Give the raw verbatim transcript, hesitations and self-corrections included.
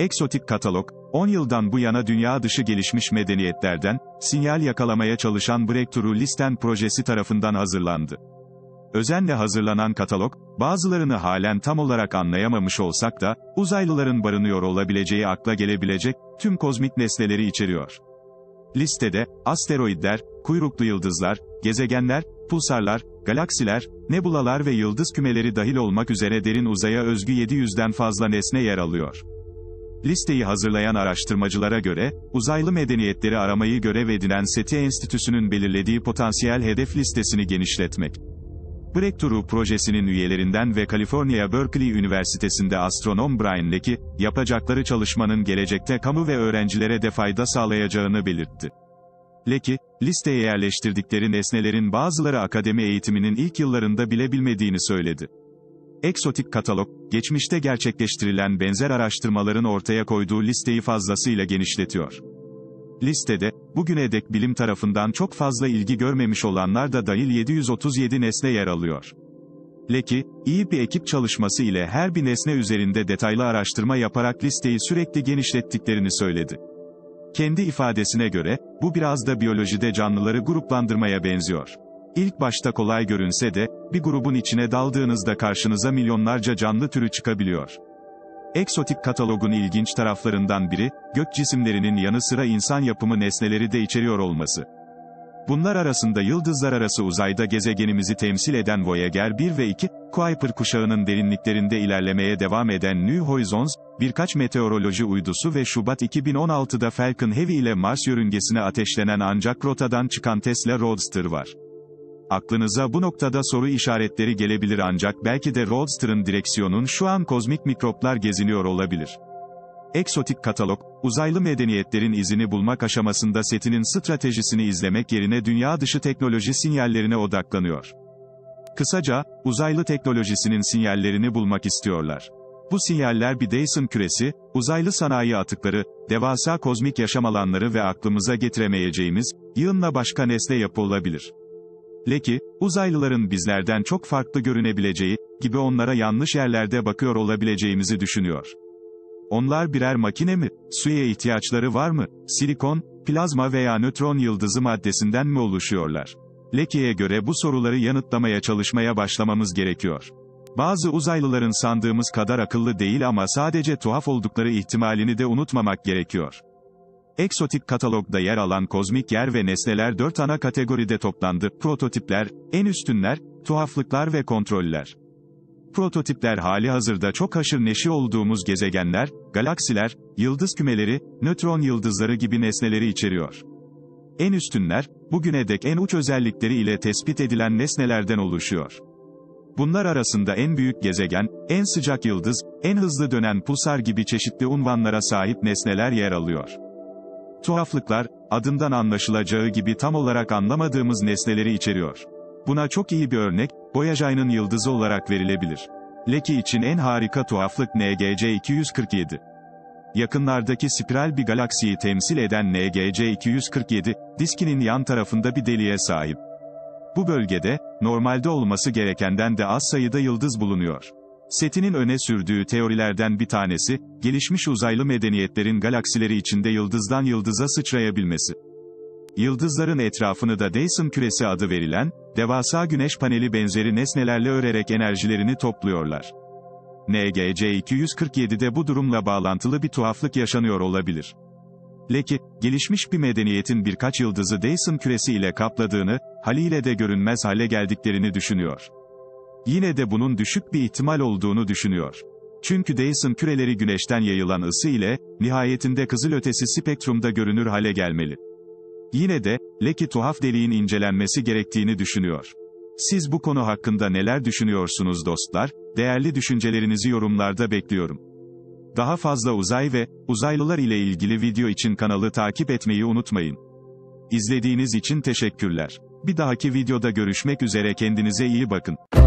Eksotik katalog, on yıldan bu yana dünya dışı gelişmiş medeniyetlerden, sinyal yakalamaya çalışan Breakthrough Listen projesi tarafından hazırlandı. Özenle hazırlanan katalog, bazılarını halen tam olarak anlayamamış olsak da, uzaylıların barınıyor olabileceği akla gelebilecek, tüm kozmik nesneleri içeriyor. Listede, asteroidler, kuyruklu yıldızlar, gezegenler, pulsarlar, galaksiler, nebulalar ve yıldız kümeleri dahil olmak üzere derin uzaya özgü yedi yüzden fazla nesne yer alıyor. Listeyi hazırlayan araştırmacılara göre, uzaylı medeniyetleri aramayı görev edinen SETI Enstitüsü'nün belirlediği potansiyel hedef listesini genişletmek. Breakthrough projesinin üyelerinden ve Kaliforniya Berkeley Üniversitesi'nde astronom Brian Leckie, yapacakları çalışmanın gelecekte kamu ve öğrencilere de fayda sağlayacağını belirtti. Leckie, listeye yerleştirdikleri nesnelerin bazıları akademi eğitiminin ilk yıllarında bile bilmediğini söyledi. Eksotik katalog, geçmişte gerçekleştirilen benzer araştırmaların ortaya koyduğu listeyi fazlasıyla genişletiyor. Listede, bugüne dek bilim tarafından çok fazla ilgi görmemiş olanlar da dahil yedi yüz otuz yedi nesne yer alıyor. Leckie, iyi bir ekip çalışması ile her bir nesne üzerinde detaylı araştırma yaparak listeyi sürekli genişlettiklerini söyledi. Kendi ifadesine göre, bu biraz da biyolojide canlıları gruplandırmaya benziyor. İlk başta kolay görünse de, bir grubun içine daldığınızda karşınıza milyonlarca canlı türü çıkabiliyor. Eksotik katalogun ilginç taraflarından biri, gök cisimlerinin yanı sıra insan yapımı nesneleri de içeriyor olması. Bunlar arasında yıldızlar arası uzayda gezegenimizi temsil eden Voyager bir ve iki, Kuiper kuşağının derinliklerinde ilerlemeye devam eden New Horizons, birkaç meteoroloji uydusu ve Şubat iki bin on altıda Falcon Heavy ile Mars yörüngesine ateşlenen ancak rotadan çıkan Tesla Roadster var. Aklınıza bu noktada soru işaretleri gelebilir ancak belki de Roadster'ın direksiyonun şu an kozmik mikroplar geziniyor olabilir. Eksotik katalog, uzaylı medeniyetlerin izini bulmak aşamasında SETI'nin stratejisini izlemek yerine dünya dışı teknoloji sinyallerine odaklanıyor. Kısaca, uzaylı teknolojisinin sinyallerini bulmak istiyorlar. Bu sinyaller bir Dyson küresi, uzaylı sanayi atıkları, devasa kozmik yaşam alanları ve aklımıza getiremeyeceğimiz, yığınla başka nesne yapı olabilir. Leckie, uzaylıların bizlerden çok farklı görünebileceği gibi onlara yanlış yerlerde bakıyor olabileceğimizi düşünüyor. Onlar birer makine mi? Suya ihtiyaçları var mı? Silikon, plazma veya nötron yıldızı maddesinden mi oluşuyorlar? Leckie'ye göre bu soruları yanıtlamaya çalışmaya başlamamız gerekiyor. Bazı uzaylıların sandığımız kadar akıllı değil ama sadece tuhaf oldukları ihtimalini de unutmamak gerekiyor. Eksotik katalogda yer alan kozmik yer ve nesneler dört ana kategoride toplandı: prototipler, en üstünler, tuhaflıklar ve kontroller. Prototipler hali hazırda çok haşır neşir olduğumuz gezegenler, galaksiler, yıldız kümeleri, nötron yıldızları gibi nesneleri içeriyor. En üstünler, bugüne dek en uç özellikleri ile tespit edilen nesnelerden oluşuyor. Bunlar arasında en büyük gezegen, en sıcak yıldız, en hızlı dönen pulsar gibi çeşitli unvanlara sahip nesneler yer alıyor. Tuhaflıklar, adından anlaşılacağı gibi tam olarak anlamadığımız nesneleri içeriyor. Buna çok iyi bir örnek, Voyager'ın yıldızı olarak verilebilir. Leckie için en harika tuhaflık N G C iki yüz kırk yedi. Yakınlardaki spiral bir galaksiyi temsil eden N G C iki yüz kırk yedi, diskinin yan tarafında bir deliğe sahip. Bu bölgede, normalde olması gerekenden de az sayıda yıldız bulunuyor. SETI'nin öne sürdüğü teorilerden bir tanesi, gelişmiş uzaylı medeniyetlerin galaksileri içinde yıldızdan yıldıza sıçrayabilmesi. Yıldızların etrafını da Dyson küresi adı verilen, devasa güneş paneli benzeri nesnelerle örerek enerjilerini topluyorlar. N G C iki yüz kırk yedi'de bu durumla bağlantılı bir tuhaflık yaşanıyor olabilir. Leckie, gelişmiş bir medeniyetin birkaç yıldızı Dyson küresi ile kapladığını, haliyle de görünmez hale geldiklerini düşünüyor. Yine de bunun düşük bir ihtimal olduğunu düşünüyor. Çünkü Dyson küreleri güneşten yayılan ısı ile, nihayetinde kızılötesi spektrumda görünür hale gelmeli. Yine de, Leckie tuhaf deliğin incelenmesi gerektiğini düşünüyor. Siz bu konu hakkında neler düşünüyorsunuz dostlar? Değerli düşüncelerinizi yorumlarda bekliyorum. Daha fazla uzay ve uzaylılar ile ilgili video için kanalı takip etmeyi unutmayın. İzlediğiniz için teşekkürler. Bir dahaki videoda görüşmek üzere, kendinize iyi bakın.